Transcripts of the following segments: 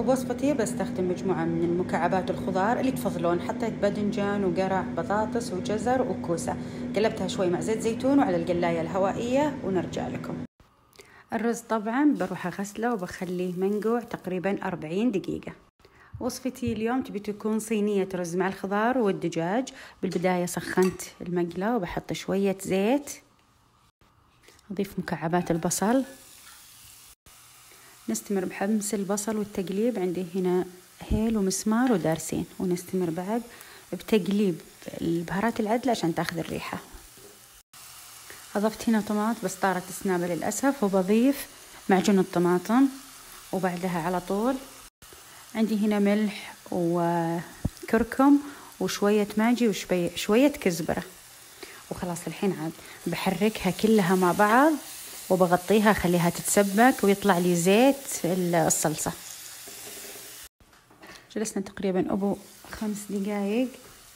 وبوصفتي بستخدم مجموعة من المكعبات الخضار اللي تفضلون. حطيت باذنجان وقرع، بطاطس وجزر وكوسة، قلبتها شوي مع زيت زيتون وعلى القلاية الهوائية ونرجع لكم. الرز طبعا بروح أغسله وبخليه منقوع تقريبا 40 دقيقة. وصفتي اليوم تبي تكون صينية رز مع الخضار والدجاج. بالبداية سخنت المقلة وبحط شوية زيت، أضيف مكعبات البصل، نستمر بحمص البصل والتقليب. عندي هنا هيل ومسمار ودارسين، ونستمر بعد بتقليب البهارات العدلة عشان تاخذ الريحة. أضفت هنا طماط بس طارت السنابة للأسف، وبضيف معجون الطماطم. وبعدها على طول عندي هنا ملح وكركم وشوية ماجي وشوية كزبرة. وخلاص الحين عاد بحركها كلها مع بعض وبغطيها أخليها تتسبك ويطلع لي زيت الصلصة. جلسنا تقريبا أبو 5 دقايق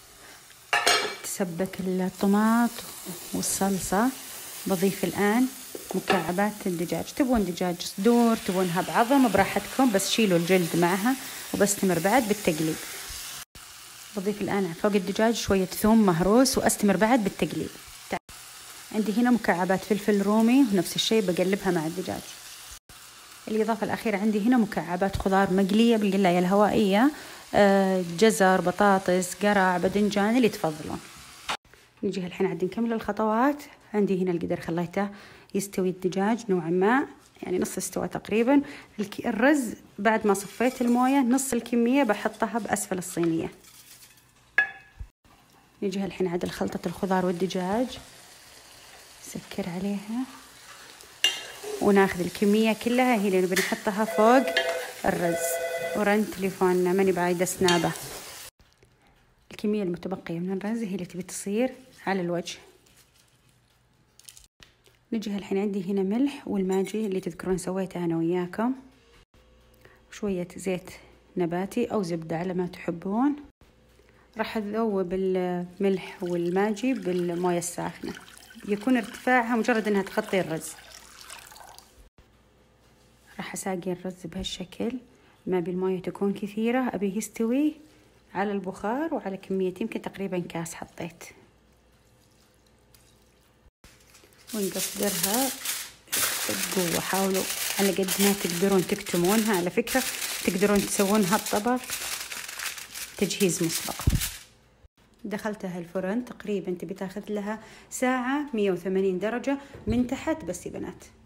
تسبك الطماط والصلصة. بضيف الآن مكعبات الدجاج. تبون دجاج صدور، تبونها بعظم، براحتكم، بس شيلوا الجلد معها. وبستمر بعد بالتقليب. بضيف الآن فوق الدجاج شوية ثوم مهروس وأستمر بعد بالتقليب. عندي هنا مكعبات فلفل رومي ونفس الشيء بقلبها مع الدجاج. الإضافة الأخيرة عندي هنا مكعبات خضار مقلية بالقلاية الهوائية، جزر، بطاطس، قرع، باذنجان، اللي تفضلون. نجي الحين عاد نكمل الخطوات. عندي هنا القدر خليته يستوي الدجاج نوعا ما، يعني نص استوى تقريبا. الرز بعد ما صفيت الموية نص الكمية بحطها بأسفل الصينية. نجي الحين عاد خلطة الخضار والدجاج، سكر عليها وناخذ الكمية كلها هي اللي بنحطها فوق الرز. ورن تليفوننا ماني بعيدة سنابة. الكمية المتبقية من الرز هي اللي تبي تصير على الوجه. نجي الحين عندي هنا ملح والماجي اللي تذكرون سويته أنا وياكم، شوية زيت نباتي أو زبدة على ما تحبون. راح أذوب الملح والماجي بالموية الساخنة، يكون ارتفاعها مجرد أنها تغطي الرز. راح أساقي الرز بهالشكل، ما بالموية تكون كثيرة، أبيه يستوي على البخار وعلى كمية يمكن تقريبا كاس حطيت. ونقصدرها بقوة. حاولوا على قد ما تقدرون تكتمونها. على فكرة تقدرون تسوون هالطبق تجهيز مسبق. دخلتها الفرن تقريبا تبي تاخذ لها ساعة 180 درجة من تحت بس يا بنات.